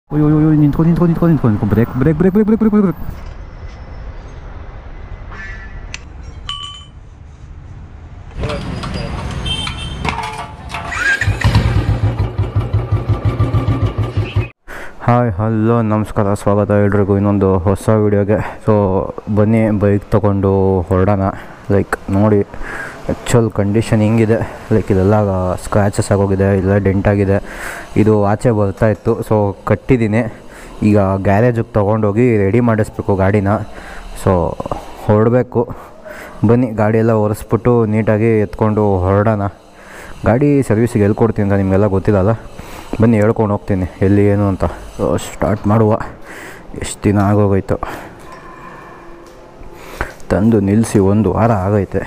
ಅಯ್ಯೋ ನಿಂತ್ಕೊ brake brake brake brake brake brake brake. Hi hello ನಮಸ್ಕಾರ, ಸ್ವಾಗತ ಎಲ್ರಿಗೂ ಇನ್ನೊಂದು ಹೊಸ ವೀಡಿಯೋಗೆ. ಸೊ ಬನ್ನಿ ಬೈಕ್ ತೊಗೊಂಡು ಹೊರಡೋಣ. ಲೈಕ್ ನೋಡಿ ಆ್ಯಕ್ಚುಲ್ ಕಂಡೀಷನ್ ಹಿಂಗಿದೆ. ಲೈಕ್ ಇದೆಲ್ಲ ಸ್ಕ್ರ್ಯಾಚಸ್ ಆಗೋಗಿದೆ, ಇಲ್ಲ ಡೆಂಟ್ ಆಗಿದೆ. ಇದು ಆಚೆ ಬರ್ತಾಯಿತ್ತು, ಸೊ ಕಟ್ಟಿದ್ದೀನಿ. ಈಗ ಗ್ಯಾರೇಜಿಗೆ ತೊಗೊಂಡೋಗಿ ರೆಡಿ ಮಾಡಿಸ್ಬೇಕು ಗಾಡಿನ. ಸೊ ಹೊರಡಬೇಕು. ಬನ್ನಿ ಗಾಡಿಯೆಲ್ಲ ಒರೆಸ್ಬಿಟ್ಟು ನೀಟಾಗಿ ಎತ್ಕೊಂಡು ಹೊರಡೋಣ. ಗಾಡಿ ಸರ್ವಿಸಿಗೆ ಎಲ್ಲಿ ಕೊಡ್ತೀನಿ ಅಂತ ನಿಮಗೆಲ್ಲ ಗೊತ್ತಿಲ್ಲಲ್ಲ. ಬನ್ನಿ ಹೇಳ್ಕೊಂಡು ಹೋಗ್ತೀನಿ ಎಲ್ಲಿ ಏನು ಅಂತ. ಸ್ಟಾರ್ಟ್ ಮಾಡುವ. ಎಷ್ಟು ದಿನ ಆಗೋಗೋಯ್ತು, ತಂದು ನಿಲ್ಲಿಸಿ 1 ವಾರ ಆಗೈತೆ.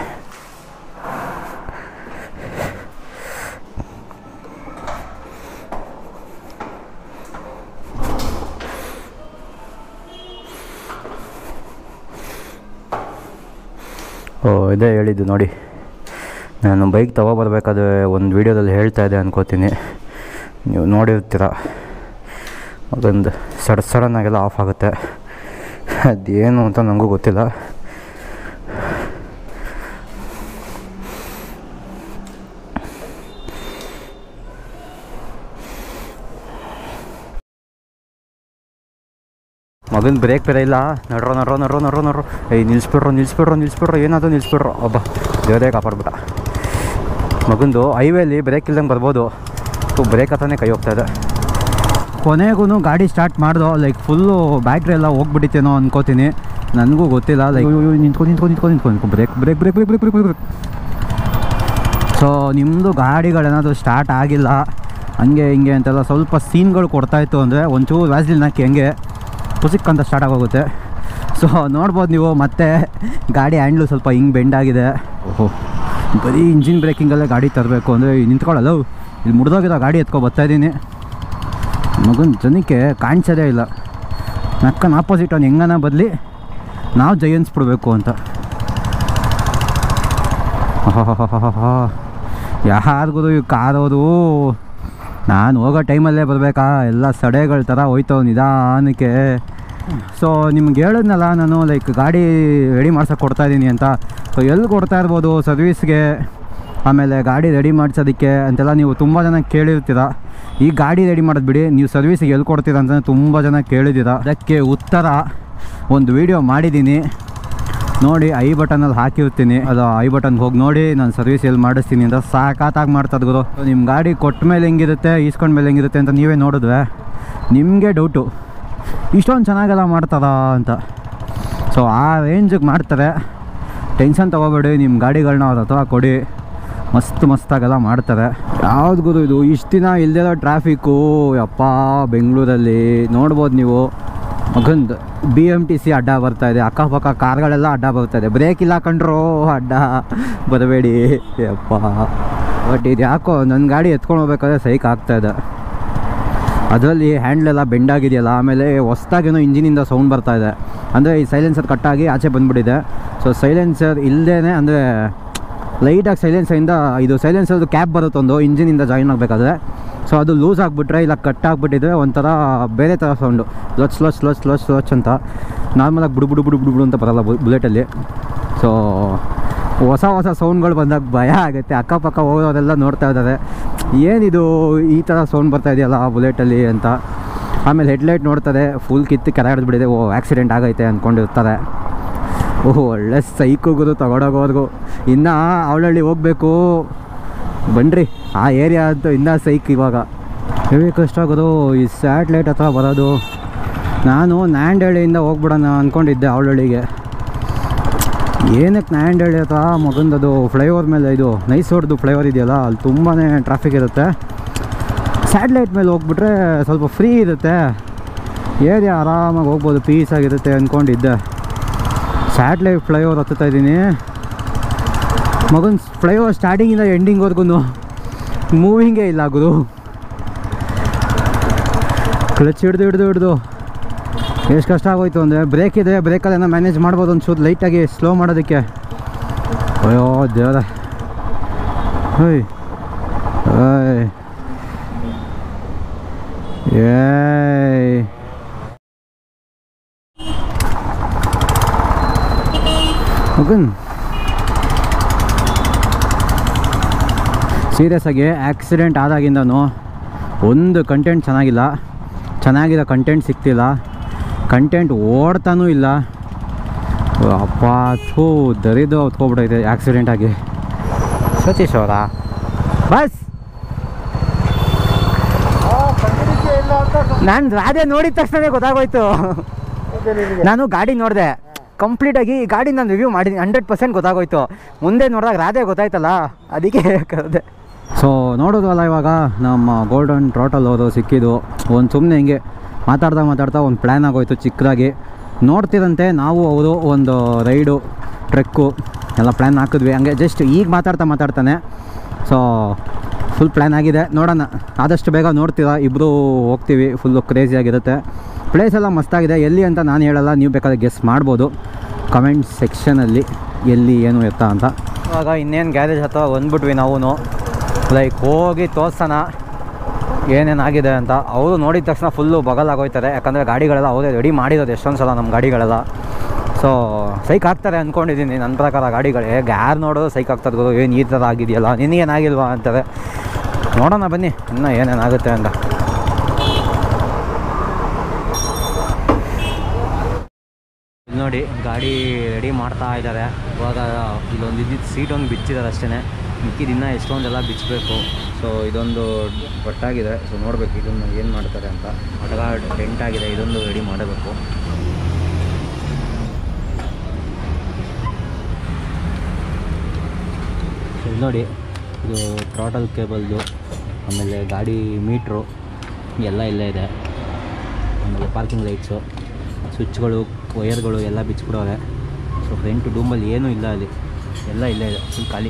ಇದೇ ಹೇಳಿದ್ದು ನೋಡಿ, ನಾನು ಬೈಕ್ ತೊಗೊಬರ್ಬೇಕಾದ್ರೆ ಒಂದು ವೀಡಿಯೋದಲ್ಲಿ ಹೇಳ್ತಾ ಇದ್ದೆ ಅನ್ಕೋತೀನಿ, ನೀವು ನೋಡಿರ್ತೀರ. ಅದೊಂದು ಸಡನ್ನಾಗೆಲ್ಲ ಆಫ್ ಆಗುತ್ತೆ, ಅದೇನು ಅಂತ ನನಗೂ ಗೊತ್ತಿಲ್ಲ. ಮಗನ ಬ್ರೇಕ್ ಬೇರೆ ಇಲ್ಲ. ನಡ್ರೋ ನಿಲ್ಲಿಸ್ಬಿಡ್ರೋ ಏನಾದರೂ ನಿಲ್ಲಿಸ್ಬಿಡ್ರೋ. ಒಬ್ಬ ದೇವರೇ ಕಾಪಾಡ್ಬಿಟ್ಟ. ಮಗಂದು ಹೈವೇಲಿ ಬ್ರೇಕ್ ಇಲ್ದಂಗೆ ಬರ್ಬೋದು, ಬ್ರೇಕ್ ಹತ್ರನೇ ಕೈ ಹೋಗ್ತಾಯಿದೆ. ಕೊನೆಗೂ ಗಾಡಿ ಸ್ಟಾರ್ಟ್ ಮಾಡ್ದೋ. ಲೈಕ್ ಫುಲ್ಲು ಬ್ಯಾಟ್ರಿ ಎಲ್ಲ ಹೋಗ್ಬಿಟ್ಟಿತ್ತೇನೋ ಅನ್ಕೋತೀನಿ, ನನಗೂ ಗೊತ್ತಿಲ್ಲ. ಲೈಕ್ ನಿಂತ್ಕೊ brake brake brake brake brake brake brake. So ನಿಮ್ಮದು ಗಾಡಿಗಳೇನಾದರೂ ಸ್ಟಾರ್ಟ್ ಆಗಿಲ್ಲ ಹಂಗೆ ಹಿಂಗೆ ಅಂತೆಲ್ಲ ಸ್ವಲ್ಪ ಸೀನ್ಗಳು ಕೊಡ್ತಾಯಿತ್ತು ಅಂದರೆ ಒಂಚೂರು ವ್ಯಾಸ್ಲಿನ್ ಹಾಕಿ ಹಂಗೆ ಪುಸಿಕ್ ಅಂತ ಸ್ಟಾರ್ಟ್ ಆಗೋಗುತ್ತೆ. ಸೊ ನೋಡ್ಬೋದು ನೀವು. ಮತ್ತೆ ಗಾಡಿ ಹ್ಯಾಂಡ್ಲು ಸ್ವಲ್ಪ ಹಿಂಗೆ ಬೆಂಡ್ ಆಗಿದೆ. ಓಹೋ, ಬರೀ ಇಂಜಿನ್ ಬ್ರೇಕಿಂಗಲ್ಲೇ ಗಾಡಿ ತರಬೇಕು ಅಂದರೆ ನಿಂತ್ಕೊಳ್ಳಲ್ಲ. ಇಲ್ಲಿ ಮುರಿದೋಗಿರೋ ಗಾಡಿ ಎತ್ಕೊ ಬರ್ತಾಯಿದ್ದೀನಿ. ಮಗನ ಜನಕ್ಕೆ ಕಾಣಿಸೋದೇ ಇಲ್ಲ. ನಕ್ಕನ ಆಪೋಸಿಟ್ ಅವ್ನು ಹೆಂಗನ ಬದಲಿ ನಾವು ಜಯಿಸ್ಬಿಡ್ಬೇಕು ಅಂತ. ಯಾರಿಗೂ ಈ ಕಾರೋದು ನಾನು ಹೋಗೋ ಟೈಮಲ್ಲೇ ಬರಬೇಕಾ? ಎಲ್ಲ ಸಡೆಗಳ ಥರ ಹೋಯ್ತವ ನಿಧಾನಕ್ಕೆ. ಸೊ ನಿಮ್ಗೆ ಹೇಳಿದ್ನಲ್ಲ ನಾನು, ಲೈಕ್ ಗಾಡಿ ರೆಡಿ ಮಾಡ್ಸೋಕೆ ಕೊಡ್ತಾಯಿದ್ದೀನಿ ಅಂತ. ಸೊ ಎಲ್ಲಿ ಕೊಡ್ತಾ ಇರ್ಬೋದು ಸರ್ವಿಸ್ಗೆ, ಆಮೇಲೆ ಗಾಡಿ ರೆಡಿ ಮಾಡಿಸೋದಕ್ಕೆ ಅಂತೆಲ್ಲ ನೀವು ತುಂಬ ಜನ ಕೇಳಿರ್ತೀರ. ಈ ಗಾಡಿ ರೆಡಿ ಮಾಡೋದು ಬಿಡಿ, ನೀವು ಸರ್ವಿಸಿಗೆ ಎಲ್ಲಿ ಕೊಡ್ತೀರ ಅಂತ ತುಂಬ ಜನ ಕೇಳಿದ್ದೀರ. ಅದಕ್ಕೆ ಉತ್ತರ ಒಂದು ವೀಡಿಯೋ ಮಾಡಿದ್ದೀನಿ ನೋಡಿ, ಐ ಬಟನಲ್ಲಿ ಹಾಕಿರ್ತೀನಿ. ಅದು ಐ ಬಟನ್ಗೆ ಹೋಗಿ ನೋಡಿ ನಾನು ಸರ್ವಿಸ್ ಎಲ್ಲಿ ಮಾಡಿಸ್ತೀನಿ ಅಂತ. ಸಾಕಾಗಿ ಮಾಡ್ತದೆ ಗುರು. ನಿಮ್ಮ ಗಾಡಿ ಕೊಟ್ಟ ಮೇಲೆ ಹೆಂಗಿರುತ್ತೆ, ಈಸ್ಕೊಂಡ ಮೇಲೆ ಹೆಂಗಿರುತ್ತೆ ಅಂತ ನೀವೇ ನೋಡಿದ್ವೆ ನಿಮಗೆ ಡೌಟು, ಇಷ್ಟೊಂದು ಚೆನ್ನಾಗೆಲ್ಲ ಮಾಡ್ತಾರ ಅಂತ. ಸೊ ಆ ರೇಂಜಿಗೆ ಮಾಡ್ತಾರೆ, ಟೆನ್ಷನ್ ತೊಗೋಬೇಡಿ. ನಿಮ್ಮ ಗಾಡಿಗಳನ್ನ ಅವ್ರ ಹತ್ರ ಕೊಡಿ, ಮಸ್ತಾಗೆಲ್ಲ ಮಾಡ್ತಾರೆ. ಯಾವ್ದು ಗುರು ಇದು ಇಷ್ಟು ದಿನ ಇಲ್ಲದಿರೋ ಟ್ರಾಫಿಕ್ಕು ಯಪ್ಪ ಬೆಂಗಳೂರಲ್ಲಿ ನೋಡ್ಬೋದು ನೀವು. ಮಗಂದು BMTC ಅಡ್ಡ ಬರ್ತಾಯಿದೆ, ಅಕ್ಕಪಕ್ಕ ಕಾರ್ಗಳೆಲ್ಲ ಅಡ್ಡ ಬರ್ತಾಯಿದೆ. ಬ್ರೇಕ್ ಇಲ್ಲ ಕಂಡ್ರೋ ಅಡ್ಡ ಬರಬೇಡಿ ಯಪ್ಪ. ಬಟ್ ಇದು ಯಾಕೋ ನನ್ನ ಗಾಡಿ ಎತ್ಕೊಂಡು ಹೋಗ್ಬೇಕಾದ್ರೆ ಸೈಕ್ ಆಗ್ತಾಯಿದೆ. ಅದರಲ್ಲಿ ಹ್ಯಾಂಡ್ಲೆಲ್ಲ ಬೆಂಡಾಗಿದೆಯಲ್ಲ. ಆಮೇಲೆ ಹೊಸ್ದಾಗೇನೋ ಇಂಜಿನಿಂದ ಸೌಂಡ್ ಬರ್ತಾಯಿದೆ, ಅಂದರೆ ಈ ಸೈಲೆನ್ಸರ್ ಕಟ್ಟಾಗಿ ಆಚೆ ಬಂದುಬಿಟ್ಟಿದೆ. ಸೊ ಸೈಲೆನ್ಸರ್ ಇಲ್ಲದೇ ಅಂದರೆ ಲೈಟಾಗಿ ಸೈಲೆನ್ಸರಿಂದ ಇದು ಸೈಲೆನ್ಸರ್ದು ಕ್ಯಾಪ್ ಬರುತ್ತೊಂದು ಇಂಜಿನಿಂದ ಜಾಯಿನ್ ಆಗಬೇಕಾದ್ರೆ. ಸೊ ಅದು ಲೂಸ್ ಆಗಿಬಿಟ್ರೆ ಇಲ್ಲ ಕಟ್ ಆಗಿಬಿಟ್ಟಿದ್ರೆ ಒಂಥರ ಬೇರೆ ಥರ ಸೌಂಡು, ಸ್ಲೋಚ್ ಅಂತ. ನಾರ್ಮಲಾಗಿ ಬುಡು ಅಂತ ಬರಲ್ಲ ಬುಲೆಟಲ್ಲಿ. ಸೊ ಹೊಸ ಸೌಂಡ್ಗಳು ಬಂದಾಗ ಭಯ ಆಗುತ್ತೆ. ಅಕ್ಕಪಕ್ಕ ಹೋಗೋರೆಲ್ಲ ನೋಡ್ತಾ ಇದ್ದಾರೆ, ಏನಿದು ಈ ಥರ ಸೌಂಡ್ ಬರ್ತಾ ಇದೆಯಲ್ಲ ಬುಲೆಟಲ್ಲಿ ಅಂತ. ಆಮೇಲೆ ಹೆಡ್ಲೈಟ್ ನೋಡ್ತಾರೆ, ಫುಲ್ ಕಿತ್ತು ಕೆಳಗಿಡ್ಬಿಟ್ಟಿದೆ. ಆಕ್ಸಿಡೆಂಟ್ ಆಗೈತೆ ಅಂದ್ಕೊಂಡಿರ್ತಾರೆ. ಒಳ್ಳೆ ಸೈಕುಗಳು ತಗೊಂಡೋಗೋರ್ಗು. ಇನ್ನು ಅವಳಹಳ್ಳಿ ಹೋಗಬೇಕು ಬನ್ನಿರಿ, ಆ ಏರಿಯಾ ಅಂತೂ ಇನ್ನೂ ಸೈಕ್. ಇವಾಗ ಹೆವಿ ಕಷ್ಟ ಆಗೋದು ಈ ಸ್ಯಾಟ್ಲೈಟ್ ಹತ್ರ ಬರೋದು. ನಾನು ನಾಂಡಹಳ್ಳಿಯಿಂದ ಹೋಗ್ಬಿಡೋಣ ಅಂದ್ಕೊಂಡಿದ್ದೆ ಅವಳಹಳ್ಳಿಗೆ. ಏನಕ್ಕೆ ನಾಂಡಹಳ್ಳಿ ಹತ್ರ ಮಗಂದದು ಫ್ಲೈಓವರ್ ಮೇಲೆ, ಇದು ನೈಸ್ ರೋಡ್ದು ಫ್ಲೈಓವರ್ ಇದೆಯಲ್ಲ, ಅಲ್ಲಿ ತುಂಬಾ ಟ್ರಾಫಿಕ್ ಇರುತ್ತೆ. ಸ್ಯಾಟ್ಲೈಟ್ ಮೇಲೆ ಹೋಗ್ಬಿಟ್ರೆ ಸ್ವಲ್ಪ ಫ್ರೀ ಇರುತ್ತೆ, ಏರಿಯಾ ಆರಾಮಾಗಿ ಹೋಗ್ಬೋದು, ಪೀಸಾಗಿರುತ್ತೆ ಅಂದ್ಕೊಂಡಿದ್ದೆ. ಸ್ಯಾಟ್ಲೈಟ್ ಫ್ಲೈಓವರ್ ಹತ್ತುತ್ತಾ ಇದ್ದೀನಿ. ಮಗನ ಫ್ಲೈಓವರ್ ಸ್ಟಾರ್ಟಿಂಗಿಂದ ಎಂಡಿಂಗ್ವರೆಗೂ ಮೂವಿಂಗೇ ಇಲ್ಲ ಗುರು. ಕ್ಲಚ್ ಹಿಡ್ದು ಎಷ್ಟು ಕಷ್ಟ ಆಗೋಯ್ತು ಅಂದರೆ. ಬ್ರೇಕ್ ಇದೆ, ಬ್ರೇಕಲ್ಲೇನೋ ಮ್ಯಾನೇಜ್ ಮಾಡ್ಬೋದು ಒಂಚೂರು ಲೈಟಾಗಿ ಸ್ಲೋ ಮಾಡೋದಕ್ಕೆ. ಅಯ್ಯೋ ದೇವರ, ಏಯ್ ಮಗನ್ ಸೀರಿಯಸ್ ಆಗಿ ಆಕ್ಸಿಡೆಂಟ್ ಆದಾಗಿಂದನೂ ಒಂದು ಕಂಟೆಂಟ್ ಚೆನ್ನಾಗಿರೋ ಕಂಟೆಂಟ್ ಸಿಗ್ತಿಲ್ಲ, ಕಂಟೆಂಟ್ ಓಡ್ತಾನೂ ಇಲ್ಲ. ಅಪ್ಪ ಥೂ ದರಿದು ಹೊತ್ಕೊಬಿಟ್ಟೈತೆ ಆಕ್ಸಿಡೆಂಟ್ ಆಗಿ. ಸತೀಶ್ ಅವರ ಬಸ್ ನಾನು ರಾಧೆ ನೋಡಿದ ತಕ್ಷಣ ಗೊತ್ತಾಗೋಯ್ತು. ನಾನು ಗಾಡಿ ನೋಡಿದೆ ಕಂಪ್ಲೀಟಾಗಿ, ಈ ಗಾಡಿ ನಾನು ರಿವ್ಯೂ ಮಾಡಿದ್ದೀನಿ 100% ಗೊತ್ತಾಗೋಯ್ತು. ಮುಂದೆ ನೋಡಿದಾಗ ರಾಧೆ ಗೊತ್ತಾಯ್ತಲ್ಲ, ಅದಕ್ಕೆ ಕರೆದೆ. ಸೊ ನೋಡೋದಲ್ಲ, ಇವಾಗ ನಮ್ಮ ಗೋಲ್ಡನ್ ಟ್ರಾಟಲ್ ಅವರು ಸಿಕ್ಕಿದ್ದು ಒಂದು ಸುಮ್ಮನೆ ಹಿಂಗೆ ಮಾತಾಡ್ತಾ ಒಂದು ಪ್ಲ್ಯಾನ್ ಆಗೋಯ್ತು ಚಿಕ್ಕದಾಗಿ. ನೋಡ್ತಿರಂತೆ ನಾವು ಅವರು ಒಂದು ರೈಡು ಟ್ರೆಕ್ಕು ಎಲ್ಲ ಪ್ಲ್ಯಾನ್ ಹಾಕಿದ್ವಿ. ಹಂಗೆ ಜಸ್ಟ್ ಈಗ ಮಾತಾಡ್ತಾನೆ. ಸೊ ಫುಲ್ ಪ್ಲ್ಯಾನ್ ಆಗಿದೆ, ನೋಡೋಣ. ಆದಷ್ಟು ಬೇಗ ನೋಡ್ತೀರಾ, ಇಬ್ಬರು ಹೋಗ್ತೀವಿ. ಫುಲ್ಲು ಕ್ರೇಜಿಯಾಗಿರುತ್ತೆ. ಪ್ಲೇಸ್ ಎಲ್ಲ ಮಸ್ತಾಗಿದೆ. ಎಲ್ಲಿ ಅಂತ ನಾನು ಹೇಳಲ್ಲ, ನೀವು ಬೇಕಾದ್ರೆ ಗೆಸ್ ಮಾಡ್ಬೋದು ಕಮೆಂಟ್ ಸೆಕ್ಷನಲ್ಲಿ ಎಲ್ಲಿ ಏನು ಎತ್ತ ಅಂತ. ಇವಾಗ ಇನ್ನೇನು ಗ್ಯಾರೇಜ್ ಹತ್ರ ಬಂದ್ಬಿಟ್ವಿ ನಾವು. ಲೈಕ್ ಹೋಗಿ ತೋರ್ಸೋಣ ಏನೇನಾಗಿದೆ ಅಂತ. ಅವರು ನೋಡಿದ ತಕ್ಷಣ ಫುಲ್ಲು ಬಗಲಾಗೋಯ್ತಾರೆ, ಯಾಕಂದರೆ ಗಾಡಿಗಳೆಲ್ಲ ಅವರೇ ರೆಡಿ ಮಾಡಿರೋದು ಎಷ್ಟೊಂದು ಸಲ ನಮ್ಮ ಗಾಡಿಗಳೆಲ್ಲ. ಸೊ ಸೈಕ್ ಆಗ್ತಾರೆ ಅಂದ್ಕೊಂಡಿದ್ದೀನಿ ನನ್ನ ಪ್ರಕಾರ. ಗಾಡಿಗಳೇ ಯಾರು ನೋಡೋದು ಸೈಕ್ ಆಗ್ತದೆ, ಏನು ಈ ಥರ ಆಗಿದೆಯಲ್ಲ, ನಿನಗೇನಾಗಿಲ್ವಾ ಅಂತಾರೆ. ನೋಡೋಣ ಬನ್ನಿ ಇನ್ನೂ ಏನೇನಾಗುತ್ತೆ ಅಂತ. ನೋಡಿ ಗಾಡಿ ರೆಡಿ ಮಾಡ್ತಾ ಇದ್ದಾರೆ. ಇವಾಗ ಇಲ್ಲೊಂದು ಇದ್ದಿದ್ದು ಸೀಟೊಂದು ಬಿಚ್ಚಿದ್ದಾರೆ ಅಷ್ಟೇ, ಮಿಕ್ಕಿದಿನ್ನ ಎಷ್ಟೊಂದೆಲ್ಲ ಬಿಚ್ಚಬೇಕು. ಸೊ ಇದೊಂದು ಒಟ್ಟಾಗಿದೆ. ಸೊ ನೋಡಬೇಕು ಇದನ್ನು ಏನು ಮಾಡ್ತಾರೆ ಅಂತ. ಅಟಗಾಡ್ ಟೆಂಟ್ ಆಗಿದೆ, ಇದೊಂದು ರೆಡಿ ಮಾಡಬೇಕು. ಇದು ನೋಡಿ, ಇದು ಥ್ರಾಟಲ್ ಕೇಬಲ್ದು, ಆಮೇಲೆ ಗಾಡಿ ಮೀಟ್ರು ಎಲ್ಲ ಇಲ್ಲೇ ಇದೆ. ಆಮೇಲೆ ಪಾರ್ಕಿಂಗ್ ಲೈಟ್ಸು, ಸ್ವಿಚ್ಗಳು, ವಯರ್ಗಳು ಎಲ್ಲ ಬಿಚ್ಚಿಬಿಡೋರೆ. ಸೊ ಫ್ರಂಟ್ ಡೂಮಲ್ಲಿ ಏನೂ ಇಲ್ಲ, ಅಲ್ಲಿ ಎಲ್ಲ ಇಲ್ಲೇ ಇದೆ, ಫುಲ್ ಖಾಲಿ.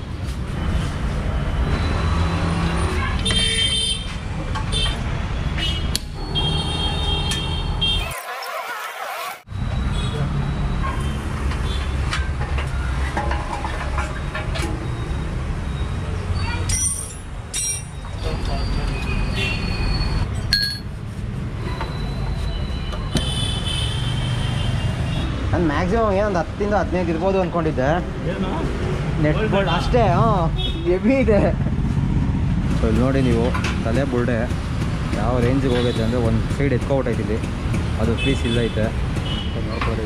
ನಾನು ಮ್ಯಾಕ್ಸಿಮಮ್ ಏನೊಂದು 10-15 ಇರ್ಬೋದು ಅಂದ್ಕೊಂಡಿದ್ದೆ. ನೆಟ್ ಬೋಲ್ಡ್ ಅಷ್ಟೇ. ಹೆವಿ ಇದೆ. ಸೊ ಇಲ್ಲಿ ನೋಡಿ ನೀವು, ತಲೆ ಬುಲ್ಡೆ ಯಾವ ರೇಂಜಿಗೆ ಹೋಗೈತೆ ಅಂದರೆ ಒಂದು ಸೈಡ್ ಎತ್ಕೊಬಿಟ್ಟೈತಿಲ್ಲಿ, ಅದು ಪೀಸ್ ಇಲ್ಲೈತೆ. ನೋಡ್ಕೊಳ್ಳಿ,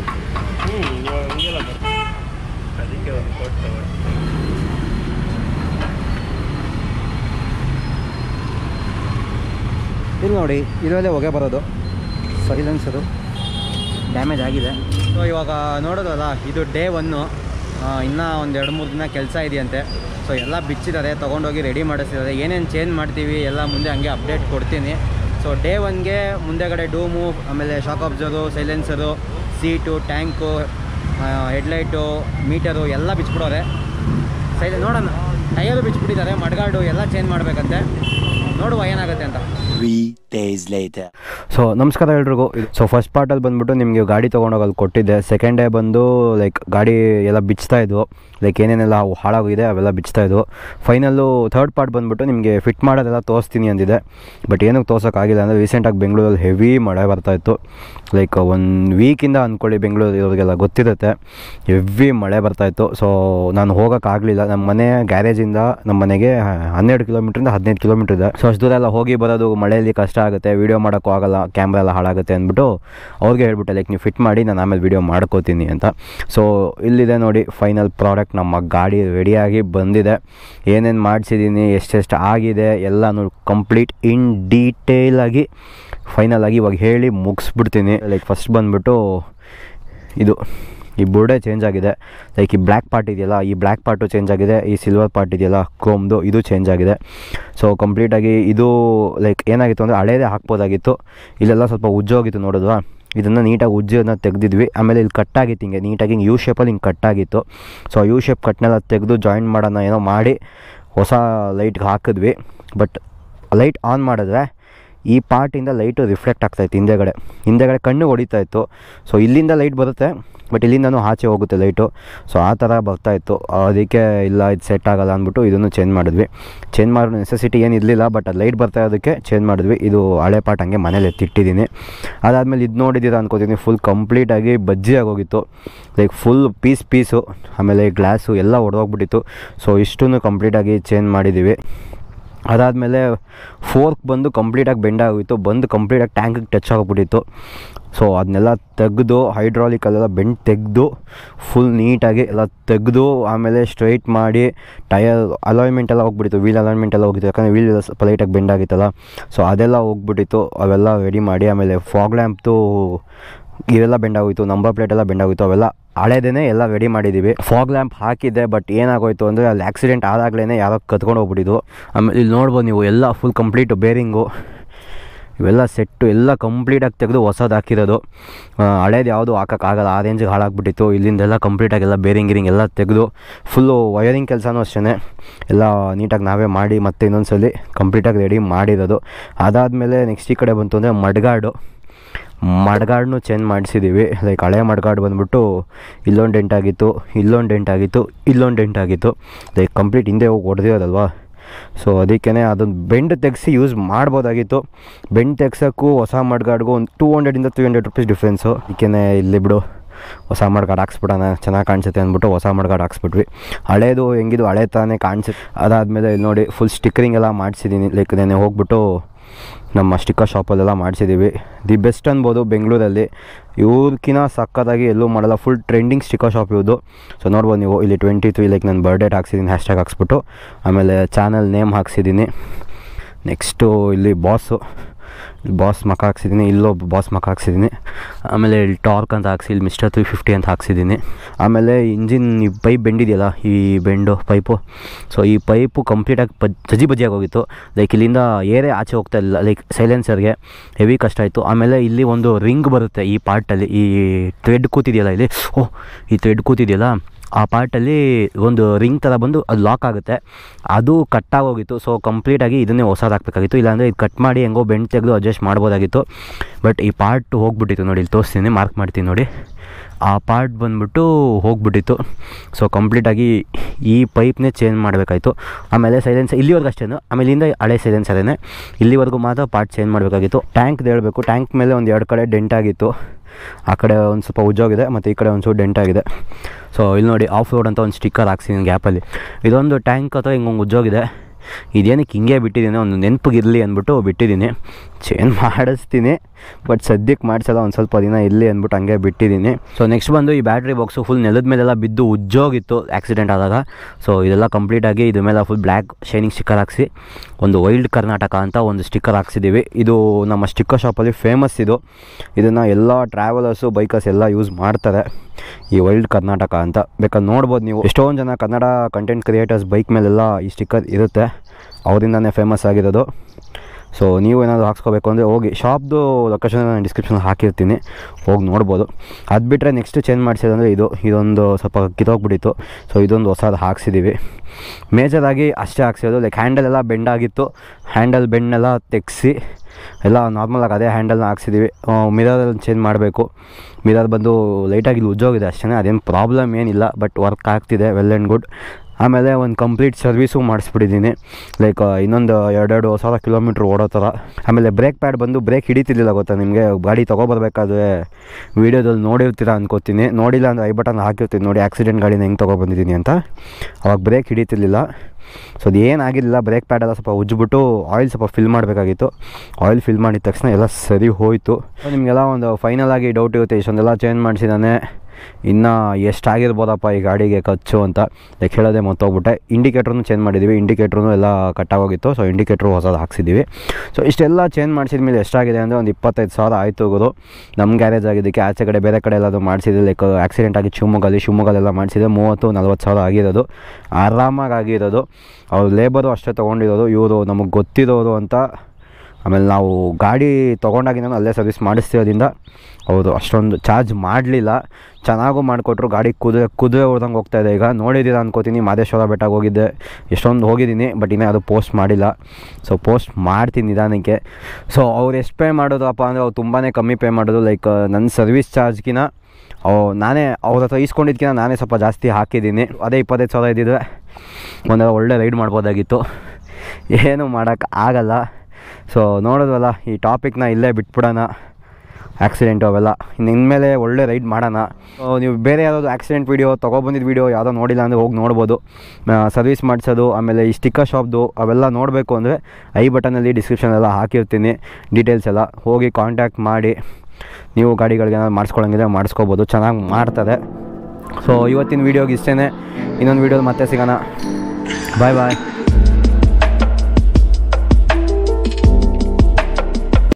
ಇಲ್ಲಿ ನೋಡಿ, ಇದರಲ್ಲೇ ಹೊಗೆ ಬರೋದು. ಸೈಲೆನ್ಸರು ಡ್ಯಾಮೇಜ್ ಆಗಿದೆ. ಸೊ ಇವಾಗ ನೋಡೋದಲ್ಲ, ಇದು ಡೇ 1. ಇನ್ನೂ ಒಂದು 2-3 ದಿನ ಕೆಲಸ ಇದೆಯಂತೆ. ಸೊ ಎಲ್ಲ ಬಿಚ್ಚಿದ್ದಾರೆ, ತೊಗೊಂಡೋಗಿ ರೆಡಿ ಮಾಡಿಸಿದ್ದಾರೆ. ಏನೇನು ಚೇಂಜ್ ಮಾಡ್ತೀವಿ ಎಲ್ಲ ಮುಂದೆ ಹಂಗೆ ಅಪ್ಡೇಟ್ ಕೊಡ್ತೀನಿ. ಸೊ ಡೇ 1ಗೆ ಮುಂದೆಗಡೆ ಡೂಮು, ಆಮೇಲೆ shock absorber, silencer, seat, tank, headlight, meter ಎಲ್ಲ ಬಿಚ್ಚಿಬಿಡೋರೆ. ನೋಡೋಣ, ಟೈರು ಬಿಚ್ಚಿಬಿಟ್ಟಿದ್ದಾರೆ, ಮಡ್ಗಾಡು ಎಲ್ಲ ಚೇಂಜ್ ಮಾಡಬೇಕಂತೆ. ನೋಡುವ ಏನಾಗುತ್ತೆ ಅಂತ. 3 days later. ಸೊ ನಮಸ್ಕಾರ ಎಲ್ರಿಗೂ. ಸೊ ಫಸ್ಟ್ ಪಾರ್ಟಲ್ಲಿ ಬಂದುಬಿಟ್ಟು ನಿಮಗೆ ಗಾಡಿ ತೊಗೊಂಡೋಗಿ ಅಲ್ಲಿ ಕೊಟ್ಟಿದ್ದೆ. ಸೆಕೆಂಡ್ ಡೇ ಬಂದು ಲೈಕ್ ಗಾಡಿ ಎಲ್ಲ ಬಿಚ್ತಾ ಇದ್ವು, ಲೈಕ್ ಏನೇನೆಲ್ಲ ಹಾಳಾಗಿದೆ ಅವೆಲ್ಲ ಬಿಚ್ತಾ ಇದ್ವು. ಫೈನಲ್ಲು ಥರ್ಡ್ ಪಾರ್ಟ್ ಬಂದುಬಿಟ್ಟು ನಿಮಗೆ ಫಿಟ್ ಮಾಡೋದೆಲ್ಲ ತೋರಿಸ್ತೀನಿ ಅಂದಿದೆ. ಬಟ್ ಏನಕ್ಕೆ ತೋರ್ಸೋಕ್ಕಾಗಿಲ್ಲ ಅಂದರೆ ರೀಸೆಂಟಾಗಿ ಬೆಂಗಳೂರಲ್ಲಿ ಹೆವಿ ಮಳೆ ಬರ್ತಾಯಿತ್ತು. ಲೈಕ್ 1 ವೀಕಿಂದ ಅಂದ್ಕೊಳ್ಳಿ, ಬೆಂಗಳೂರು ಇವ್ರಿಗೆಲ್ಲ ಗೊತ್ತಿರುತ್ತೆ, ಹೆವಿ ಮಳೆ ಬರ್ತಾಯಿತ್ತು. ಸೊ ನಾನು ಹೋಗೋಕ್ಕಾಗಲಿಲ್ಲ. ನಮ್ಮ ಮನೆ ಗ್ಯಾರೇಜಿಂದ ನಮ್ಮ ಮನೆಗೆ 12 ಕಿಲೋಮೀಟ್ರಿಂದ 15 ಕಿಲೋಮೀಟ್ರ್ ಇದೆ. ಸೊ ಅಷ್ಟು ದೂರ ಎಲ್ಲ ಹೋಗಿ ಬರೋದು ಮಳೆಯಲ್ಲಿ ಕಷ್ಟ ಆಗುತ್ತೆ, ವೀಡಿಯೋ ಮಾಡೋಕ್ಕೂ ಆಗೋಲ್ಲ, ಕ್ಯಾಮ್ರಾ ಎಲ್ಲ ಹಾಳಾಗುತ್ತೆ ಅಂದ್ಬಿಟ್ಟು ಅವ್ರಿಗೆ ಹೇಳ್ಬಿಟ್ಟೆ, ಲೈಕ್ ನೀವು ಫಿಟ್ ಮಾಡಿ, ನಾನು ಆಮೇಲೆ ವೀಡಿಯೋ ಮಾಡ್ಕೋತೀನಿ ಅಂತ. ಸೊ ಇಲ್ಲಿದೆ ನೋಡಿ ಫೈನಲ್ ಪ್ರಾಡಕ್ಟ್. ನಮ್ಮ ಗಾಡಿ ರೆಡಿಯಾಗಿ ಬಂದಿದೆ. ಏನೇನು ಮಾಡಿಸಿದ್ದೀನಿ, ಎಷ್ಟೆಷ್ಟು ಆಗಿದೆ ಎಲ್ಲನೂ ಕಂಪ್ಲೀಟ್ ಇನ್ ಡೀಟೇಲಾಗಿ ಫೈನಲಾಗಿ ಇವಾಗ ಹೇಳಿ ಮುಗಿಸ್ಬಿಡ್ತೀನಿ. ಲೈಕ್ ಫಸ್ಟ್ ಬಂದುಬಿಟ್ಟು ಇದು ಈ ಬೋರ್ಡೇ ಚೇಂಜ್ ಆಗಿದೆ. ಲೈಕ್ ಈ ಬ್ಲ್ಯಾಕ್ ಪಾರ್ಟ್ ಇದೆಯಲ್ಲ, ಈ ಬ್ಲ್ಯಾಕ್ ಪಾರ್ಟು ಚೇಂಜ್ ಆಗಿದೆ. ಈ ಸಿಲ್ವರ್ ಪಾರ್ಟ್ ಇದೆಯಲ್ಲ ಕ್ರೋಮ್ದು, ಇದು ಚೇಂಜ್ ಆಗಿದೆ. ಸೊ ಕಂಪ್ಲೀಟಾಗಿ ಇದು ಲೈಕ್ ಏನಾಗಿತ್ತು ಅಂದರೆ ಹಳೇದೇ ಹಾಕ್ಬೋದಾಗಿತ್ತು. ಇಲ್ಲೆಲ್ಲ ಸ್ವಲ್ಪ ಉಜ್ಜೋಗಿತ್ತು ನೋಡಿದ್ವಾ. ಇದನ್ನು ನೀಟಾಗಿ ಉಜ್ಜಿಯನ್ನು ತೆಗೆದಿದ್ವಿ. ಆಮೇಲೆ ಇಲ್ಲಿ ಕಟ್ಟಾಗಿತ್ತು, ಹಿಂಗೆ ನೀಟಾಗಿ ಹಿಂಗೆ ಯು ಶೇಪಲ್ಲಿ ಹಿಂಗೆ ಕಟ್ಟಾಗಿತ್ತು. ಸೊ ಯು ಶೇಪ್ ಕಟ್ನೆಲ್ಲ ತೆಗೆದು ಜಾಯಿನ್ ಮಾಡೋಣ ಏನೋ ಮಾಡಿ ಹೊಸ ಲೈಟ್ಗೆ ಹಾಕಿದ್ವಿ. ಬಟ್ ಲೈಟ್ ಆನ್ ಮಾಡಿದ್ರೆ ಈ ಪಾರ್ಟಿಂದ ಲೈಟು ರಿಫ್ಲೆಕ್ಟ್ ಆಗ್ತಾಯಿತ್ತು ಹಿಂದೆಗಡೆ ಕಣ್ಣು ಹೊಡಿತಾ ಇತ್ತು. ಸೊ ಇಲ್ಲಿಂದ ಲೈಟ್ ಬರುತ್ತೆ, ಬಟ್ ಇಲ್ಲಿಂದನೂ ಆಚೆ ಹೋಗುತ್ತೆ ಲೈಟು. ಸೊ ಆ ಥರ ಬರ್ತಾಯಿತ್ತು. ಅದಕ್ಕೆ ಇಲ್ಲ ಇದು ಸೆಟ್ ಆಗೋಲ್ಲ ಅಂದ್ಬಿಟ್ಟು ಇದನ್ನು ಚೇಂಜ್ ಮಾಡಿದ್ವಿ. ಚೇಂಜ್ ಮಾಡೋ ನೆಸೆಸಿಟಿ ಏನು ಇರಲಿಲ್ಲ, ಬಟ್ ಅದು ಲೈಟ್ ಬರ್ತಾ ಇರೋದಕ್ಕೆ ಚೇಂಜ್ ಮಾಡಿದ್ವಿ. ಇದು ಹಳೆ ಪಾರ್ಟ್ ಹಂಗೆ ಮನೇಲಿ ಎತ್ತಿಟ್ಟಿದ್ದೀನಿ. ಅದಾದಮೇಲೆ ಇದು ನೋಡಿದ್ದೀರಾ ಅನ್ಕೋತೀನಿ, ಫುಲ್ ಕಂಪ್ಲೀಟಾಗಿ ಬಜ್ಜಿ ಆಗೋಗಿತ್ತು. ಲೈಕ್ ಫುಲ್ ಪೀಸು, ಆಮೇಲೆ ಗ್ಲಾಸು ಎಲ್ಲ ಹೊಡೆದೋಗ್ಬಿಟ್ಟಿತ್ತು. ಸೊ ಇಷ್ಟನ್ನು ಕಂಪ್ಲೀಟಾಗಿ ಚೇಂಜ್ ಮಾಡಿದ್ದೀವಿ. ಅದಾದಮೇಲೆ ಫೋರ್ಕ್ ಬಂದು ಕಂಪ್ಲೀಟಾಗಿ ಬೆಂಡ್ ಆಗೋಯಿತು, ಕಂಪ್ಲೀಟಾಗಿ ಟ್ಯಾಂಕಿಗೆ ಟಚ್ ಆಗಿಬಿಟ್ಟಿತ್ತು. ಸೊ ಅದನ್ನೆಲ್ಲ ತೆಗೆದು ಹೈಡ್ರಾಲಿಕಲ್ಲೆಲ್ಲ ಬೆಂಡ್ ತೆಗೆದು ಫುಲ್ ನೀಟಾಗಿ ಎಲ್ಲ ತೆಗೆದು ಆಮೇಲೆ ಸ್ಟ್ರೈಟ್ ಮಾಡಿ ಟಯರ್ ಅಲಾಯ್ಮೆಂಟ್ ಎಲ್ಲ ಹೋಗ್ಬಿಟ್ಟಿತ್ತು, ವೀಲ್ ಅಲಾಯ್ಮೆಂಟ್ ಎಲ್ಲ ಹೋಗಿತ್ತು. ಯಾಕಂದರೆ ವೀಲ್ ಸ್ವಲ್ಪ ಲೈಟಾಗಿ ಬೆಂಡ್ ಆಗಿತ್ತಲ್ಲ, ಸೊ ಅದೆಲ್ಲ ಹೋಗ್ಬಿಟ್ಟಿತ್ತು. ಅವೆಲ್ಲ ರೆಡಿ ಮಾಡಿ ಆಮೇಲೆ ಫಾಗ್ ಲ್ಯಾಂಪ್ದು ಇವೆಲ್ಲ ಬೆಂಡ್ ಆಗೋಯಿತು, ನಂಬರ್ ಪ್ಲೇಟ್ ಎಲ್ಲ ಬೆಂಡ್ ಆಗೋಯಿತು. ಅವೆಲ್ಲ ಹಳೇದೇ ಎಲ್ಲ ರೆಡಿ ಮಾಡಿದ್ದೀವಿ. ಫಾಗ್ ಲ್ಯಾಂಪ್ ಹಾಕಿದ್ದೆ, ಬಟ್ ಏನಾಗೋಯಿತು ಅಂದರೆ ಅಲ್ಲಿ ಆಕ್ಸಿಡೆಂಟ್ ಆದಾಗಲೇ ಯಾರೋ ಕತ್ಕೊಂಡು ಹೋಗ್ಬಿಟ್ಟಿದ್ದು. ಆಮೇಲೆ ಇಲ್ಲಿ ನೋಡ್ಬೋದು ನೀವು, ಎಲ್ಲ ಫುಲ್ ಕಂಪ್ಲೀಟು ಬೇರಿಂಗು ಇವೆಲ್ಲ ಸೆಟ್ಟು ಎಲ್ಲ ಕಂಪ್ಲೀಟಾಗಿ ತೆಗೆದು ಹೊಸದು ಹಾಕಿರೋದು. ಹಳೇದು ಯಾವುದು ಹಾಕೋಕ್ಕಾಗಲ್ಲ, ಆ ರೇಂಜಿಗೆ ಹಾಳಾಗ್ಬಿಟ್ಟಿತ್ತು. ಇಲ್ಲಿಂದೆಲ್ಲ ಕಂಪ್ಲೀಟಾಗೆಲ್ಲ ಬೇರಿಂಗ್ ಎಲ್ಲ ತೆಗೆದು ಫುಲ್ಲು ವಯರಿಂಗ್ ಕೆಲಸನೂ ಅಷ್ಟೇ ಎಲ್ಲ ನೀಟಾಗಿ ನಾವೇ ಮಾಡಿ ಮತ್ತೆ ಇನ್ನೊಂದ್ಸಲಿ ಕಂಪ್ಲೀಟಾಗಿ ರೆಡಿ ಮಾಡಿರೋದು. ಅದಾದಮೇಲೆ ನೆಕ್ಸ್ಟ್ ಈ ಕಡೆ ಬಂತು ಅಂದರೆ ಮಡ್ಗಾರ್ಡ್ನು ಚೇಂಜ್ ಮಾಡಿಸಿದ್ದೀವಿ. ಲೈಕ್ ಹಳೆ ಮಡ್ಗಾರ್ಡ್ ಬಂದುಬಿಟ್ಟು ಇಲ್ಲೊಂದು ಡೆಂಟ್ ಆಗಿತ್ತು, ಇಲ್ಲೊಂದು ಡೆಂಟ್ ಆಗಿತ್ತು. ಲೈಕ್ ಕಂಪ್ಲೀಟ್ ಹಿಂದೆ ಹೋಗಿ ಹೊಡೆದಿರೋದಲ್ವ. ಸೊ ಅದಕ್ಕೇ ಅದನ್ನು ಬೆಂಡ್ ತೆಗೆಸಿ ಯೂಸ್ ಮಾಡ್ಬೋದಾಗಿತ್ತು. ಬೆಂಡ್ ತೆಗ್ಸೋಕ್ಕೂ ಹೊಸ ಮಡ್ಗಾರ್ಡ್ಗೂ ಒಂದು 200 to 300 ರೂಪೀಸ್ ಡಿಫ್ರೆನ್ಸು. ಅದಕ್ಕೇ ಇಲ್ಲಿ ಬಿಡು ಹೊಸ ಮಡ್ಗಾರ್ಡ್ ಹಾಕ್ಸ್ಬಿಡೋಣ, ಚೆನ್ನಾಗಿ ಕಾಣಿಸುತ್ತೆ ಅಂದ್ಬಿಟ್ಟು ಹೊಸ ಮಡ್ಗಾರ್ಡ್ ಹಾಕ್ಸ್ಬಿಟ್ವಿ. ಹಳೇದು ಹೆಂಗಿದು ಹಳೆ ಥರನೇ ಕಾಣಿಸುತ್ತೆ. ಅದಾದಮೇಲೆ ಇಲ್ಲಿ ನೋಡಿ ಫುಲ್ ಸ್ಟಿಕ್ಕರಿಂಗ್ ಎಲ್ಲ ಮಾಡಿಸಿದ್ದೀನಿ. ಲೈಕ್ ನೆನ್ನೆ ಹೋಗ್ಬಿಟ್ಟು ನಮ್ಮ ಸ್ಟಿಕ್ಕರ್ ಶಾಪಲ್ಲೆಲ್ಲ ಮಾಡಿಸಿದ್ದೀವಿ. ದಿ ಬೆಸ್ಟ್ ಅನ್ಬೋದು ಬೆಂಗಳೂರಲ್ಲಿ. ಇವ್ರಕ್ಕಿಂತ ಸಕ್ಕತ್ತಾಗಿ ಎಲ್ಲೂ ಮಾಡಲ್ಲ, ಫುಲ್ ಟ್ರೆಂಡಿಂಗ್ ಸ್ಟಿಕ್ಕರ್ ಶಾಪ್ ಇವ್ದು. ಸೊ ನೋಡ್ಬೋದು ನೀವು, ಇಲ್ಲಿ 23 ಲೈಕ್ ನನ್ನ ಬರ್ಡೇಟ್ ಹಾಕ್ಸಿದ್ದೀನಿ, ಹ್ಯಾಶ್ಟ್ಯಾಗ್ ಹಾಕ್ಸ್ಬಿಟ್ಟು. ಆಮೇಲೆ ಚಾನಲ್ ನೇಮ್ ಹಾಕ್ಸಿದ್ದೀನಿ. ನೆಕ್ಸ್ಟು ಇಲ್ಲಿ ಬಾಸ್ ಮಕ್ಕ ಹಾಕ್ಸಿದ್ದೀನಿ, ಇಲ್ಲೊಬ್ಬ ಬಾಸ್ ಮಕ್ಕ ಹಾಕ್ಸಿದ್ದೀನಿ. ಆಮೇಲೆ ಇಲ್ಲಿ ಟಾರ್ಕ್ ಅಂತ ಹಾಕ್ಸಿ, ಇಲ್ಲಿ ಮಿಸ್ಟರ್ 350 ಅಂತ ಹಾಕ್ಸಿದ್ದೀನಿ. ಆಮೇಲೆ ಇಂಜಿನ್ ಈ ಪೈಪ್ ಬೆಂಡಿದೆಯಲ್ಲ, ಈ ಬೆಂಡು ಪೈಪು, ಸೊ ಈ ಪೈಪು ಕಂಪ್ಲೀಟಾಗಿ ಬಜ್ಜಿಯಾಗಿ ಹೋಗಿತ್ತು. ಲೈಕ್ ಇಲ್ಲಿಂದ ಏರೇ ಆಚೆ ಹೋಗ್ತಾ ಇಲ್ಲ, ಲೈಕ್ ಸೈಲೆನ್ಸರ್ಗೆ ಹೆವಿ ಕಷ್ಟ ಆಯಿತು. ಆಮೇಲೆ ಇಲ್ಲಿ ಒಂದು ರಿಂಗ್ ಬರುತ್ತೆ ಈ ಪಾರ್ಟಲ್ಲಿ, ಈ ಥ್ರೆಡ್ ಕೂತಿದೆಯಲ್ಲ ಇಲ್ಲಿ, ಈ ಥ್ರೆಡ್ ಕೂತಿದೆಯಲ್ಲ ಆ ಪಾರ್ಟಲ್ಲಿ ಒಂದು ರಿಂಗ್ ಥರ ಬಂದು ಅದು ಲಾಕ್ ಆಗುತ್ತೆ, ಅದು ಕಟ್ಟಾಗೋಗಿತ್ತು. ಸೊ ಕಂಪ್ಲೀಟಾಗಿ ಇದನ್ನೇ ಹೊಸದು ಹಾಕಬೇಕಾಗಿತ್ತು, ಇಲ್ಲಾಂದರೆ ಇದು ಕಟ್ ಮಾಡಿ ಹೆಂಗೋ ಬೆಂಡ್ ತೆಗೆದು ಅಡ್ಜಸ್ಟ್ ಮಾಡ್ಬೋದಾಗಿತ್ತು. ಬಟ್ ಈ ಪಾರ್ಟ್ ಹೋಗ್ಬಿಟ್ಟಿತ್ತು ನೋಡಿ, ಇಲ್ಲಿ ತೋರಿಸ್ತೀನಿ, ಮಾರ್ಕ್ ಮಾಡ್ತೀನಿ ನೋಡಿ, ಆ ಪಾರ್ಟ್ ಬಂದುಬಿಟ್ಟು ಹೋಗ್ಬಿಟ್ಟಿತ್ತು. ಸೊ ಕಂಪ್ಲೀಟಾಗಿ ಈ ಪೈಪ್ನೇ ಚೇಂಜ್ ಮಾಡಬೇಕಾಯಿತು. ಆಮೇಲೆ ಸೈಲೆನ್ಸರ್ ಇಲ್ಲಿವರೆಗೂ ಅಷ್ಟೇ, ಆಮೇಲೆ ಇಲ್ಲಿಂದ ಹಳೆ ಸೈಲೆನ್ಸರೇ, ಇಲ್ಲಿವರೆಗೂ ಮಾತ್ರ ಪಾರ್ಟ್ ಚೇಂಜ್ ಮಾಡಬೇಕಾಗಿತ್ತು. ಟ್ಯಾಂಕ್ದು ಹೇಳಬೇಕು, ಟ್ಯಾಂಕ್ ಮೇಲೆ ಒಂದು 2 ಕಡೆ ಡೆಂಟ್ ಆಗಿತ್ತು, ಆ ಕಡೆ ಒಂದು ಸ್ವಲ್ಪ ಉಜ್ಜೋಗಿದೆ ಮತ್ತು ಈ ಕಡೆ ಒಂದು ಸ್ವಲ್ಪ ಡೆಂಟ್ ಆಗಿದೆ. ಸೊ ಇಲ್ಲಿ ನೋಡಿ ಆಫ್ ರೋಡ್ ಅಂತ ಒಂದು ಸ್ಟಿಕ್ಕರ್ ಹಾಕ್ಸಿದ್ದೀನಿ ಗ್ಯಾಪಲ್ಲಿ. ಇದೊಂದು ಟ್ಯಾಂಕ್ ಅಥವಾ ಹಿಂಗೊಂದು ಉಜ್ಜೋಗಿದೆ, ಇದೇನಕ್ಕೆ ಹಿಂಗೆ ಬಿಟ್ಟಿದ್ದೀನಿ, ಒಂದು ನೆನಪಿಗಿರಲಿ ಅಂದ್ಬಿಟ್ಟು ಬಿಟ್ಟಿದ್ದೀನಿ. ಚೇಂಜ್ ಮಾಡಿಸ್ತೀನಿ, ಬಟ್ ಸದ್ಯಕ್ಕೆ ಮಾಡಿಸಲ್ಲ, ಒಂದು ಸ್ವಲ್ಪ ದಿನ ಇರಲಿ ಅಂದ್ಬಿಟ್ಟು ಹಂಗೆ ಬಿಟ್ಟಿದ್ದೀನಿ. ಸೊ ನೆಕ್ಸ್ಟ್ ಬಂದು ಈ ಬ್ಯಾಟ್ರಿ ಬಾಕ್ಸು ಫುಲ್ ನೆಲದ ಮೇಲೆಲ್ಲ ಬಿದ್ದು ಉಜ್ಜೋಗಿತ್ತು ಆಕ್ಸಿಡೆಂಟ್ ಆದಾಗ. ಸೊ ಇದೆಲ್ಲ ಕಂಪ್ಲೀಟಾಗಿ ಇದ್ರ ಮೇಲೆ ಫುಲ್ ಬ್ಲ್ಯಾಕ್ ಶೈನಿಂಗ್ ಸ್ಟಿಕ್ಕರ್ ಹಾಕ್ಸಿ ಒಂದು ವೈಲ್ಡ್ ಕರ್ನಾಟಕ ಅಂತ ಒಂದು ಸ್ಟಿಕ್ಕರ್ ಹಾಕ್ಸಿದ್ದೀವಿ. ಇದು ನಮ್ಮ ಸ್ಟಿಕ್ಕರ್ ಶಾಪಲ್ಲಿ ಫೇಮಸ್ ಇದನ್ನು ಎಲ್ಲ ಟ್ರಾವೆಲರ್ಸು ಬೈಕರ್ಸ್ ಎಲ್ಲ ಯೂಸ್ ಮಾಡ್ತಾರೆ, ಈ ವೈಲ್ಡ್ ಕರ್ನಾಟಕ ಅಂತ. ಬೇಕಾದ್ರೆ ನೋಡ್ಬೋದು ನೀವು, ಎಷ್ಟೊಂದು ಜನ ಕನ್ನಡ ಕಂಟೆಂಟ್ ಕ್ರಿಯೇಟರ್ಸ್ ಬೈಕ್ ಮೇಲೆಲ್ಲ ಈ ಸ್ಟಿಕ್ಕರ್ ಇರುತ್ತೆ, ಅವರಿಂದನೇ ಫೇಮಸ್ ಆಗಿರೋದು. ಸೊ ನೀವು ಏನಾದರೂ ಹಾಕ್ಸ್ಕೋಬೇಕು ಅಂದರೆ ಹೋಗಿ, ಶಾಪ್ದು ಲೊಕೇಶನ್ ನಾನು ಡಿಸ್ಕ್ರಿಪ್ಷನ್ ಹಾಕಿರ್ತೀನಿ, ಹೋಗಿ ನೋಡ್ಬೋದು. ಅದು ಬಿಟ್ಟರೆ ನೆಕ್ಸ್ಟ್ ಚೇಂಜ್ ಮಾಡಿಸಿದಂದರೆ ಇದೊಂದು ಸ್ವಲ್ಪ ಕಿತ್ತೋಗ್ಬಿಟ್ಟಿತ್ತು. ಸೊ ಇದೊಂದು ಹೊಸದು ಹಾಕ್ಸಿದ್ದೀವಿ. ಮೇಜರಾಗಿ ಅಷ್ಟೇ ಹಾಕ್ಸಿರೋದು. ಲೈಕ್ ಹ್ಯಾಂಡಲ್ ಬೆಂಡ್ ಆಗಿತ್ತು, ಹ್ಯಾಂಡಲ್ ಬೆಂಡ್ನೆಲ್ಲ ತೆಗೆಸಿ ಎಲ್ಲ ನಾರ್ಮಲಾಗಿ ಅದೇ ಹ್ಯಾಂಡಲ್ನ ಹಾಕ್ಸಿದ್ದೀವಿ. ಮಿರರಲ್ಲಿ ಚೇಂಜ್ ಮಾಡಬೇಕು, ಮಿರರ್ ಬಂದು ಲೈಟಾಗಿ ಇಲ್ಲಿ ಉಜ್ಜೋಗಿದೆ ಅಷ್ಟೇ, ಅದೇನು ಪ್ರಾಬ್ಲಮ್ ಏನಿಲ್ಲ, ಬಟ್ ವರ್ಕ್ ಆಗ್ತಿದೆ, ವೆಲ್ ಆ್ಯಂಡ್ ಗುಡ್. ಆಮೇಲೆ ಒಂದು ಕಂಪ್ಲೀಟ್ ಸರ್ವಿಸು ಮಾಡಿಸ್ಬಿಟ್ಟಿದ್ದೀನಿ, ಲೈಕ್ ಇನ್ನೊಂದು 2,500 ಕಿಲೋಮೀಟ್ರ್ ಓಡೋ ಥರ. ಆಮೇಲೆ ಬ್ರೇಕ್ ಪ್ಯಾಡ್ ಬಂದು ಬ್ರೇಕ್ ಹಿಡಿತಿರ್ಲಿಲ್ಲ ಗೊತ್ತಾ ನಿಮಗೆ, ಗಾಡಿ ತೊಗೊಬರ್ಬೇಕಾದ್ರೆ ವೀಡಿಯೋದಲ್ಲಿ ನೋಡಿರ್ತೀರ ಅನ್ಕೋತೀನಿ, ನೋಡಿಲ್ಲ ಅಂದರೆ ಐ ಬಟನ್ ಹಾಕಿರ್ತೀನಿ ನೋಡಿ, ಆಕ್ಸಿಡೆಂಟ್ ಗಾಡಿನ ಹೆಂಗೆ ತೊಗೊಬಂದಿದ್ದೀನಿ ಅಂತ. ಅವಾಗ ಬ್ರೇಕ್ ಹಿಡಿತಿರ್ಲಿಲ್ಲ. ಸೊ ಅದು ಏನಾಗಿರಲಿಲ್ಲ, ಬ್ರೇಕ್ ಪ್ಯಾಡೆಲ್ಲ ಸ್ವಲ್ಪ ಉಜ್ಜಿಬಿಟ್ಟು ಆಯಿಲ್ ಸ್ವಲ್ಪ ಫಿಲ್ ಮಾಡಬೇಕಾಗಿತ್ತು. ಆಯಿಲ್ ಫಿಲ್ ಮಾಡಿದ ತಕ್ಷಣ ಎಲ್ಲ ಸರಿ ಹೋಯಿತು. ನಿಮಗೆಲ್ಲ ಒಂದು ಫೈನಲ್ ಆಗಿ ಡೌಟ್ ಇರುತ್ತೆ, ಇಷ್ಟೊಂದೆಲ್ಲ ಚೇಂಜ್ ಮಾಡಿಸಿದ್ದಾನೆ, ಇನ್ನು ಎಷ್ಟಾಗಿರ್ಬೋದಪ್ಪ ಈ ಗಾಡಿಗೆ ಖರ್ಚು ಅಂತ. ಲೈಕ್ ಹೇಳೋದೇ ಮತ್ತೋಗ್ಬಿಟ್ಟೆ. ಇಂಡಿಕೇಟ್ರನ್ನು ಚೇಂಜ್ ಮಾಡಿದ್ದೀವಿ, ಇಂಡಿಕೇಟ್ರೂ ಎಲ್ಲ ಕಟ್ಟಾಗೋಗಿತ್ತು, ಸೊ ಇಂಡಿಕೇಟ್ರು ಹೊಸದು ಹಾಕ್ಸಿದ್ದೀವಿ. ಸೊ ಇಷ್ಟೆಲ್ಲ ಚೇಂಜ್ ಮಾಡಿಸಿದ ಮೇಲೆ ಎಷ್ಟಾಗಿದೆ ಅಂದರೆ ಒಂದು 25,000 ಆಯಿತು ಗುರು. ನಮ್ಮ ಗ್ಯಾರೇಜ್ ಆಗಿದ್ದಕ್ಕೆ ಆಚೆ ಕಡೆ ಬೇರೆ ಕಡೆ ಎಲ್ಲಾದರೂ ಮಾಡಿಸಿದ್ವಿ, ಲೈಕ್ ಆಕ್ಸಿಡೆಂಟ್ ಆಗಿ ಶಿವಮೊಗ್ಗದಲ್ಲೆಲ್ಲ ಮಾಡಿಸಿದ್ರೆ 30-40,000 ಆಗಿರೋದು, ಆರಾಮಾಗಿ ಆಗಿರೋದು. ಅವ್ರು ಲೇಬರು ಅಷ್ಟೇ ತೊಗೊಂಡಿರೋದು, ಇವರು ನಮಗೆ ಗೊತ್ತಿರೋರು ಅಂತ ಆಮೇಲೆ ನಾವು ಗಾಡಿ ತೊಗೊಂಡಾಗಿನ ಅಲ್ಲೇ ಸರ್ವಿಸ್ ಮಾಡಿಸ್ತಿರೋದ್ರಿಂದ ಹೌದು ಅಷ್ಟೊಂದು ಚಾರ್ಜ್ ಮಾಡಲಿಲ್ಲ, ಚೆನ್ನಾಗೂ ಮಾಡಿಕೊಟ್ರು. ಗಾಡಿ ಕುದುರೆ ಹೊಡ್ದಂಗೆ ಹೋಗ್ತಾಯಿದೆ. ಈಗ ನೋಡಿದ್ದೀರಾ ಅನ್ಕೋತೀನಿ, ಮಾದೇಶ್ವರ ಬೆಟ್ಟಕ್ಕೆ ಹೋಗಿದ್ದೆ, ಎಷ್ಟೊಂದು ಹೋಗಿದ್ದೀನಿ, ಬಟ್ ಇನ್ನೇ ಅದು ಪೋಸ್ಟ್ ಮಾಡಿಲ್ಲ. ಸೊ ಪೋಸ್ಟ್ ಮಾಡ್ತೀನಿ ನಿಧಾನಕ್ಕೆ. ಸೊ ಅವ್ರು ಎಷ್ಟು ಪೇ ಮಾಡೋದಪ್ಪ ಅಂದರೆ ಅವ್ರು ತುಂಬಾ ಕಮ್ಮಿ ಪೇ ಮಾಡೋದು. ಲೈಕ್ ನನ್ನ ಸರ್ವಿಸ್ ಚಾರ್ಜ್ಗಿನ ನಾನೇ ಅವ್ರ ಹತ್ರ ಈಸ್ಕೊಂಡಿದ್ಕಿನ ನಾನೇ ಸ್ವಲ್ಪ ಜಾಸ್ತಿ ಹಾಕಿದ್ದೀನಿ. ಅದೇ 25,000 ಇದ್ದಿದ್ರೆ ಒಂದೆಲ್ಲ ಒಳ್ಳೆ ರೈಡ್ ಮಾಡ್ಬೋದಾಗಿತ್ತು. ಏನೂ ಮಾಡೋಕ್ಕಾಗಲ್ಲ. ಸೊ ನೋಡೋದ್ವಲ್ಲ, ಈ ಟಾಪಿಕ್ನ ಇಲ್ಲೇ ಬಿಟ್ಬಿಡೋಣ. ಆಕ್ಸಿಡೆಂಟು ಅವೆಲ್ಲ ಇನ್ಮೇಲೆ ಒಳ್ಳೆ ರೈಡ್ ಮಾಡೋಣ. ನೀವು ಬೇರೆ ಯಾವುದಾದ್ರು ಆಕ್ಸಿಡೆಂಟ್ ವೀಡಿಯೋ ತೊಗೊಬಂದಿದ್ದು ವೀಡಿಯೋ ಯಾವುದೋ ನೋಡಿಲ್ಲ ಅಂದರೆ ಹೋಗಿ ನೋಡ್ಬೋದು. ಸರ್ವಿಸ್ ಮಾಡಿಸೋದು, ಆಮೇಲೆ ಈ ಸ್ಟಿಕ್ಕರ್ ಶಾಪ್ದು ಅವೆಲ್ಲ ನೋಡಬೇಕು ಅಂದರೆ ಐ ಬಟನಲ್ಲಿ ಡಿಸ್ಕ್ರಿಪ್ಷನೆಲ್ಲ ಹಾಕಿರ್ತೀನಿ ಡೀಟೇಲ್ಸ್ ಎಲ್ಲ. ಹೋಗಿ ಕಾಂಟ್ಯಾಕ್ಟ್ ಮಾಡಿ ನೀವು ಗಾಡಿಗಳಿಗೆ ಮಾಡಿಸ್ಕೊಳಂಗಿದ್ರೆ ಮಾಡಿಸ್ಕೋಬೋದು, ಚೆನ್ನಾಗಿ ಮಾಡ್ತಾರೆ. ಸೊ ಇವತ್ತಿನ ವೀಡಿಯೋಗೆ ಇಷ್ಟೇ. ಇನ್ನೊಂದು ವೀಡಿಯೋದು ಮತ್ತೆ ಸಿಗೋಣ. ಬಾಯ್ ಬಾಯ್.